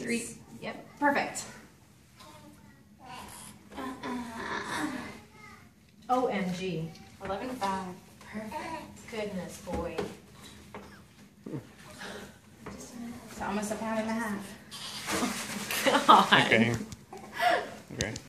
3. Yep, perfect. OMG. 11.5. Perfect. Goodness, boy. So almost a pound and a half. God. Okay. Okay.